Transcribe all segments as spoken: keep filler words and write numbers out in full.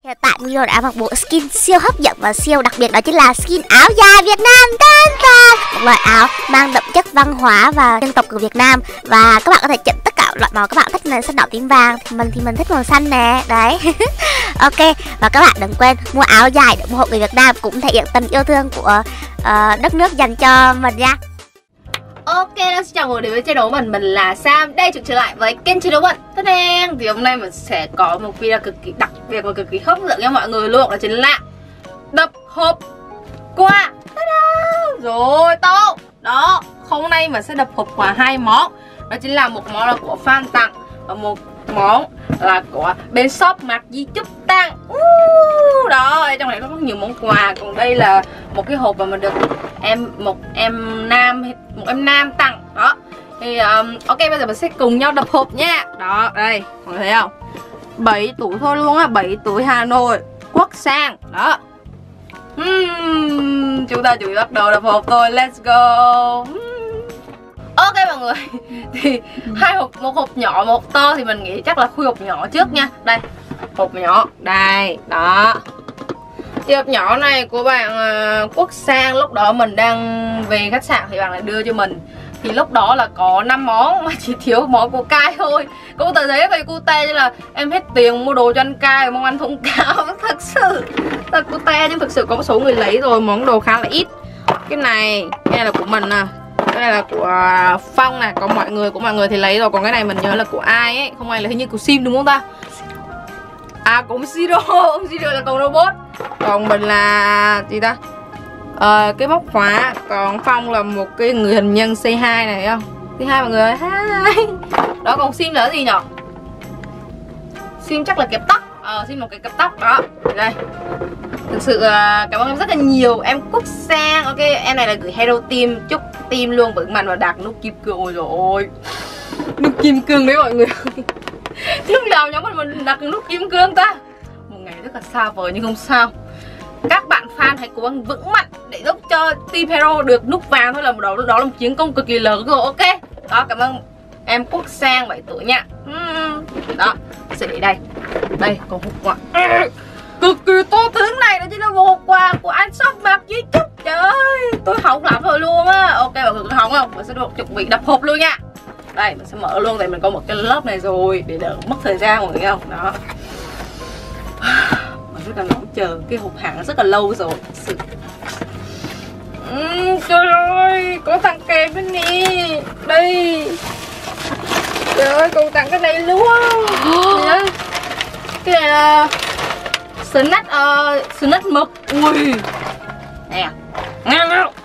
Hiện tại Miro đã mặc bộ skin siêu hấp dẫn và siêu đặc biệt, đó chính là skin áo dài Việt Nam tên và một loại áo mang đậm chất văn hóa và dân tộc của Việt Nam. Và các bạn có thể chỉnh tất cả loại màu các bạn thích, là xanh đỏ tím vàng, thì mình thì mình thích màu xanh nè, đấy. Ok, và các bạn đừng quên mua áo dài để ủng hộ người Việt Nam, cũng thể hiện tình yêu thương của uh, đất nước dành cho mình nha. Ok, xin chào mọi người đến với channel của mình, mình là Sam. Đây trở lại với kênh channel của mình. Tất nhiên thì hôm nay mình sẽ có một video cực kỳ đặc biệt và cực kỳ hấp dẫn cho mọi người luôn, đó chính là đập hộp quà. Rồi to. Đó, hôm nay mình sẽ đập hộp quà hai món. Đó chính là một món là của fan tặng và một món là của bên shop Mạc Di Chúc tặng. uh, Đó, trong này có rất nhiều món quà. Còn đây là một cái hộp mà mình được em một em nam một em nam tặng. Đó thì um, ok, bây giờ mình sẽ cùng nhau đập hộp nha. Đó, đây, mọi người thấy không? bảy tuổi thôi luôn á, bảy tuổi Hà Nội, Quốc Sang. Đó. uhm, Chúng ta chỉ bắt đầu đập hộp thôi. Let's go. uhm. Ok mọi người, thì hai hộp, một hộp nhỏ, một to, thì mình nghĩ chắc là khui hộp nhỏ trước nha. Đây, hộp nhỏ, đây, đó. Thì hộp nhỏ này của bạn uh, Quốc Sang, lúc đó mình đang về khách sạn thì bạn lại đưa cho mình. Thì lúc đó là có năm món mà chỉ thiếu món của Cai thôi. Cô tờ giấy về cô tê như là em hết tiền mua đồ cho anh Cai, mong anh thông cảm. Thật sự thật cô tê, nhưng thực sự có một số người lấy rồi, món đồ khá là ít. Cái này, cái này là của mình nè. Cái này là của Phong nè, có mọi người của mọi người thì lấy rồi, còn cái này mình nhớ là của ai ấy, không ai là hình như của Sim đúng không ta? À, của ông Siro, ông Siro là con robot. Còn mình là gì ta? Ờ, cái móc khóa. Còn Phong là một cái người hình nhân C hai này, thấy không? C hai mọi người ơi, hi. Đó, còn Sim là cái gì nhở? Sim chắc là kẹp tóc. Ờ, Sim một cái kẹp tóc đó. Đây. Thực sự cảm ơn em rất là nhiều, em Quốc Sang. Ok, em này là gửi Hero Team, chúc team luôn vững mạnh và đạt nút kim cương. Ôi dồi ôi, nút kim cương đấy mọi người. Lúc nào nhóm mình mình đặt nút kim cương ta? Một ngày rất là xa vời nhưng không sao. Các bạn fan hãy cố gắng vững mạnh để giúp cho team Hero được nút vàng thôi, là đó, đó là một chiến công cực kỳ lớn rồi. Ok, đó, cảm ơn em Quốc Sang bảy tuổi nha. Đó, sẽ để đây. Đây, còn hộp quà cực kỳ to tướng này, đó chính là một hộp quà của anh shop Mạc Di Chúc. Trời ơi, tôi hỏng lắm rồi luôn á. Ok, mọi người có hỏng không? Mình sẽ chuẩn bị đập hộp luôn nha. Đây, mình sẽ mở luôn, tại mình có một cái lớp này rồi, để đỡ mất thời gian mọi người thấy không? Đó. Mình rất là nóng chờ, cái hộp hàng rất là lâu rồi. Sự... uhm, trời ơi, có tặng kèm cái nè. Đây. Trời ơi, còn tặng cái này luôn. Cái này là snack, uh, snack mực. Ui. Nè. Ngon không?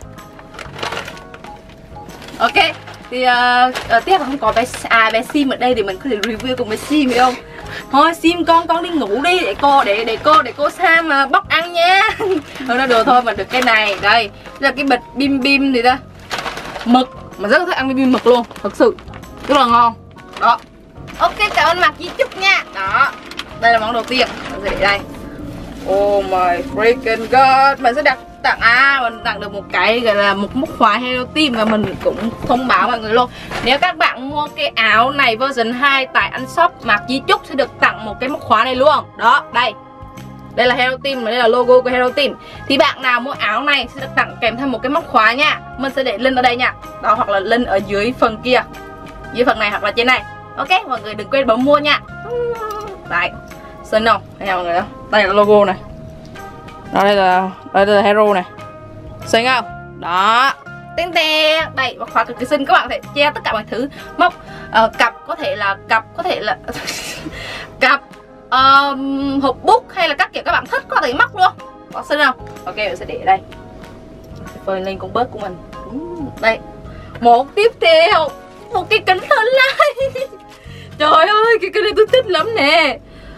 Ok. Thì uh, uh, tiếc là không có bé à bé Sim ở đây thì mình có thể review cùng bé Sim, hiểu không? Thôi Sim con con đi ngủ đi, để cô để để cô để cô Sam uh, bóc ăn nha. Thôi nó được thôi, mình được cái này. Đây là cái bịch bim bim gì đó, mực, mà rất là thích ăn bim bim mực luôn, thật sự rất là ngon. Đó. Ok, cảm ơn Mạc Di Chúc nha. Đó, đây là món đầu tiên, mình sẽ để đây. Oh my freaking god, mình sẽ đặt tặng à mình tặng được một cái gọi là một móc khóa Hero Team, và mình cũng thông báo mọi người luôn, nếu các bạn mua cái áo này version hai tại anh shop Mạc Di Chúc sẽ được tặng một cái móc khóa này luôn. Đó, đây đây là Hero Team, đây là logo của Hero Team. Thì bạn nào mua áo này sẽ được tặng kèm thêm một cái móc khóa nha. Mình sẽ để link ở đây nha. Đó, hoặc là link ở dưới phần kia, dưới phần này hoặc là trên này. Ok, mọi người đừng quên bấm mua nha. Đấy, xinh không? Thấy mọi người không? Đây là logo này. Đó, đây là đây là Hero này, xinh không? Đó, tên tên đây, móc khóa cực kỳ xinh, các bạn có thể che tất cả mọi thứ. Móc uh, cặp có thể là cặp có thể là cặp uh, hộp bút hay là các kiểu các bạn thích có thể móc luôn. Có xinh không? Ok, mình sẽ để ở đây, phơi lên con bớt của mình. Đây, một tiếp theo một cái kính hình lại. Trời ơi, cái cái này tôi thích lắm nè.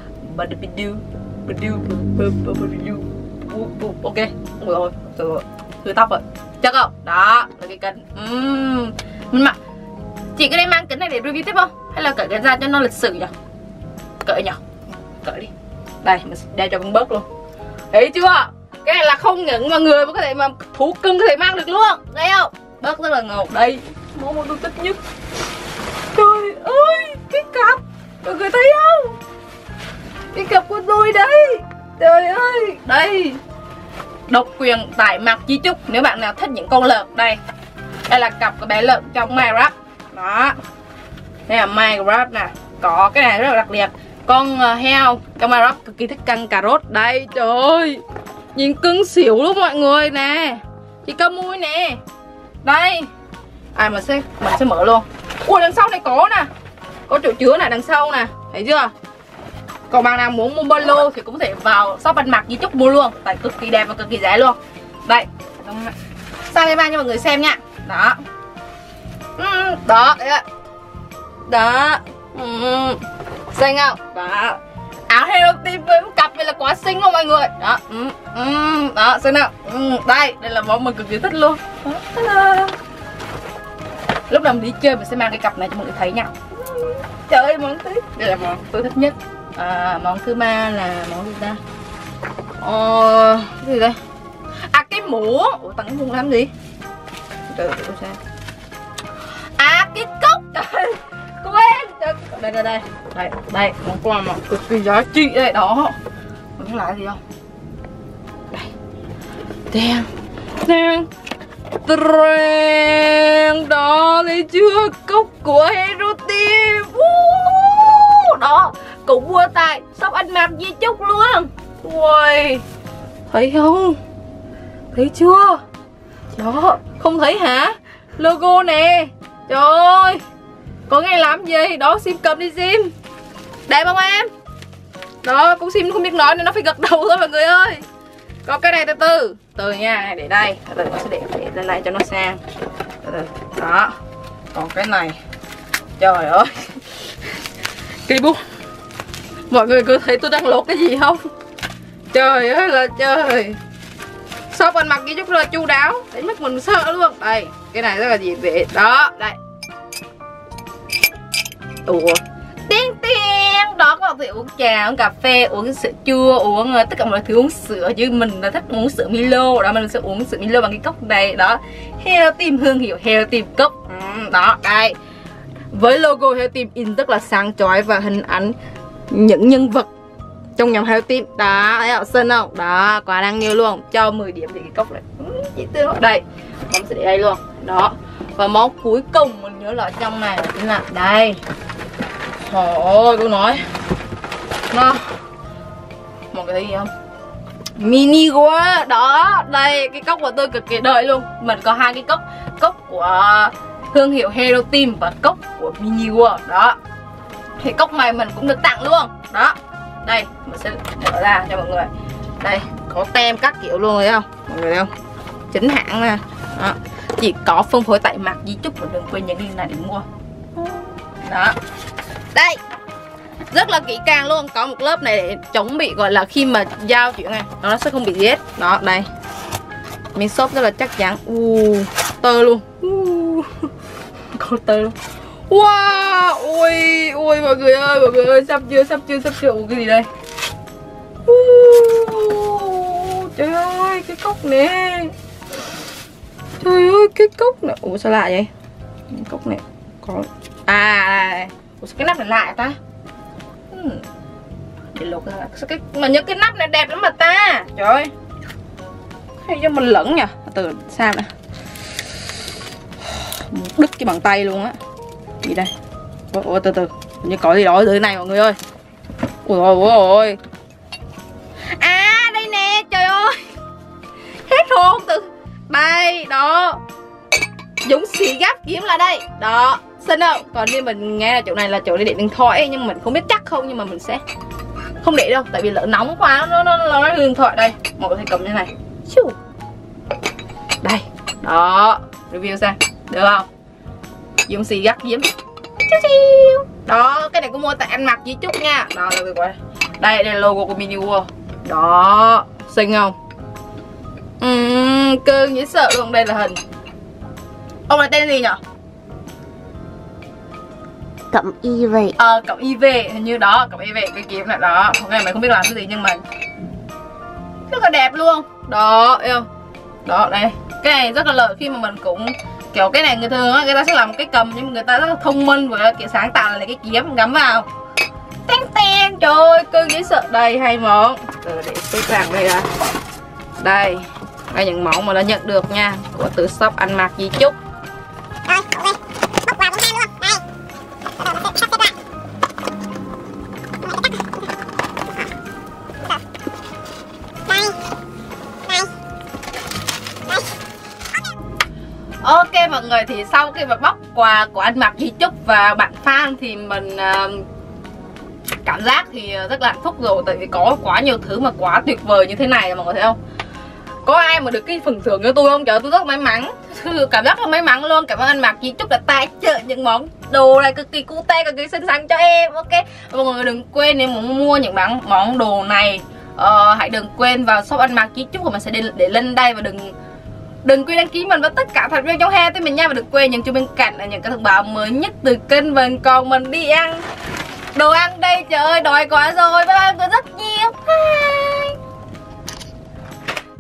Ok, rồi, rồi, rồi tóc rồi, chắc không? Đó, là cái kính. Uhm. Mình mặc, chị có nên mang kính này để review tiếp không? Hay là cởi cái ra cho nó lịch sự nhỉ? Cởi nhỉ? Cởi đi. Đây, mình sẽ đeo cho con bớt luôn. Thấy chưa? Cái này là không những mà người mà có thể mà thú cưng có thể mang được luôn. Thấy không? Bớt rất là ngầu. Đây, món mà tôi thích nhất. Trời ơi, cái cặp, mọi người thấy không? Cái cặp của tôi đấy. đây. Độc quyền tại Mạc Di Chúc. Nếu bạn nào thích những con lợn, đây. Đây là cặp của bé lợn trong Minecraft. Đó. Đây là Minecraft nè. Có cái này rất là đặc biệt. Con uh, heo trong Minecraft cực kỳ thích căng cà rốt. Đây, trời ơi. Nhìn cưng xỉu luôn mọi người nè. Chị cơ mui nè. Đây. À mình sẽ mình sẽ mở luôn. Ui đằng sau này có nè. Có chỗ chứa này đằng sau nè. Thấy chưa? Còn bạn nào muốn mua ba lô thì cũng có thể vào shop Anh Mạc Di Chúc mua luôn. Tại cực kỳ đẹp và cực kỳ rẻ luôn. Đây. Sang đây mang cho mọi người xem nha. Đó. Đó. Đó. Xinh không? Đó. Áo Hello Team với cặp này là quá xinh luôn mọi người. Đó. Đó, xinh không? Đây, đây là món mình cực kỳ thích luôn. Đó. Lúc nào mình đi chơi mình sẽ mang cái cặp này cho mọi người thấy nha. Trời ơi món thứ đây là món tôi thích nhất. À, món thứ ba là món gì ta? Ờ, cái gì đây? À cái muỗng. Ủa tặng cái muỗng làm gì? Trời ơi tôi xem. À cái cốc. Trời quên. Đây đây đây. Đây, đây, món quà mà cực kỳ giá trị đây đó. Món là gì không? Đây. Đen. Đen. Trend đó thấy chưa, cốc của Hero Team. uh, đó cũng mua tại shop Anh Mạc Di Chúc luôn. Ui thấy không, thấy chưa đó, không thấy hả, logo nè, trời ơi có nghe làm gì đó, Sim cầm đi Sim, đẹp không em đó, cũng Sim không biết nói nên nó phải gật đầu thôi mọi người ơi. Có cái này từ từ từ nha, để đây từ từ, nó sẽ để để lên lại cho nó sang từ từ đó. Còn cái này trời ơi cây bút, mọi người cứ thấy tôi đang lột cái gì không, trời ơi là trời. Shop Anh Mạc Di Chúc là chu đáo đến mức mình sợ luôn. Đây cái này rất là gì vậy đó, đây ủa tiếng tiếng đó, các bạn có thể uống trà, uống cà phê, uống sữa chua, uống tất cả mọi thứ, uống sữa, chứ mình là thích uống sữa Milo đó, mình sẽ uống sữa Milo bằng cái cốc này đó. Hero Team, thương hiệu Hero Team cốc ừ, đó đây với logo Hero Team in rất là sáng chói và hình ảnh những nhân vật trong nhóm Hero Team đó, thấy không, xinh không đó, quá đáng yêu luôn, cho mười điểm thì cái cốc này chỉ tiêu đây, mình sẽ để đây luôn đó. Và món cuối cùng mình nhớ là ở trong này chính là đây. Trời ơi cô nói nó một cái gì không, mini quá đó, đây cái cốc của tôi cực kỳ đợi luôn. Mình có hai cái cốc, cốc của thương hiệu Hero Team và cốc của Mini World đó. Thì cốc này mình cũng được tặng luôn đó. Đây mình sẽ mở ra cho mọi người, đây có tem các kiểu luôn thấy không mọi người, thấy không, chính hãng nè đó. Chỉ có phân phối tại Mạc Di Chúc, và đừng quên nhấn link này để mua đó. Đây rất là kỹ càng luôn, có một lớp này để chống bị gọi là khi mà giao chuyện này nó sẽ không bị rết đó. Đây miếng xốp rất là chắc chắn, u tơ luôn, uh. có tơ luôn, wow, ui ui mọi người ơi, mọi người ơi, sắp chưa sắp chưa sắp chưa ui, cái gì đây, uh. trời ơi cái cốc nè, trời ơi cái cốc này, ủa sao lạ vậy, cái cốc này có à, ủa sao cái nắp này lạ ta, hmm. để lột ra sao cái mà nhớ cái nắp này đẹp lắm mà ta, trời ơi hay cho mình lẫn nhỉ, từ sao nè, đứt cái bàn tay luôn á, gì đây, ủa, ủa từ từ như có gì đó ở dưới này mọi người ơi, ui ôi ôi, à đây nè, trời ơi hết hồn, từ đây đó, Dũng xì gắp kiếm là đây đó, xinh không. Còn như mình nghe là chỗ này là chỗ để để điện thoại, nhưng mình không biết chắc không, nhưng mà mình sẽ không để đâu, tại vì lỡ nóng quá nó nó nó nói điện thoại. Đây mọi người thấy cầm như này, đây đó, review xem được không, Dũng xì gắp kiếm đó. Cái này cũng mua tại Anh Mạc Di Chúc nha đó, đây, đây là logo của Mini World đó, xinh không, uhm, cưng dễ sợ luôn. Đây là hình ông này tên gì nhỉ, Cẩm Y về ờ Cẩm Y về hình như đó, Cẩm Y về cái kiếm này đó, hôm nay mày không biết làm cái gì nhưng mà rất là đẹp luôn đó, yêu đó. Đây cái này rất là lợi khi mà mình cũng kiểu cái này người thường á, người ta sẽ làm cái cầm nhưng mà người ta rất là thông minh và kiểu sáng tạo là cái kiếm gắm vào ten ten. Trời ơi, cưng dễ sợ. Đây hai món. Từ để xếp vàng đây ra. Đây, đây những món mà đã nhận được nha, của từ shop ăn mặc Di Chúc. Rồi, ok. Bóc vào con luôn. Đây. Bắt đầu mình sẽ sắp xếp lại. Đây. Đây. Đây. Ok mọi người, thì sau khi mà bóc quà của ăn mặc Di Chúc và bạn fan thì mình uh, cảm giác thì rất là hạnh phúc rồi. Tại vì có quá nhiều thứ mà quá tuyệt vời như thế này mọi người thấy không? Có ai mà được cái phần thưởng cho tôi không? Trời, tôi rất may mắn. Cảm giác là may mắn luôn. Cảm ơn ăn mặc Di Chúc đã tài trợ những món đồ này cực kỳ cute, cực kỳ xinh xắn cho em. Ok, mọi người đừng quên nếu muốn mua những món món đồ này, uh, hãy đừng quên vào shop ăn mặc Di Chúc của mình sẽ để, để lên đây. Và đừng đừng quên đăng ký mình với tất cả thành viên trong hai tới mình nha. Và đừng quên nhấn chuông bên cạnh là những cái thông báo mới nhất từ kênh mình. Còn mình đi ăn đồ ăn đây, trời ơi đói quá rồi. Bye bye mọi người rất nhiều.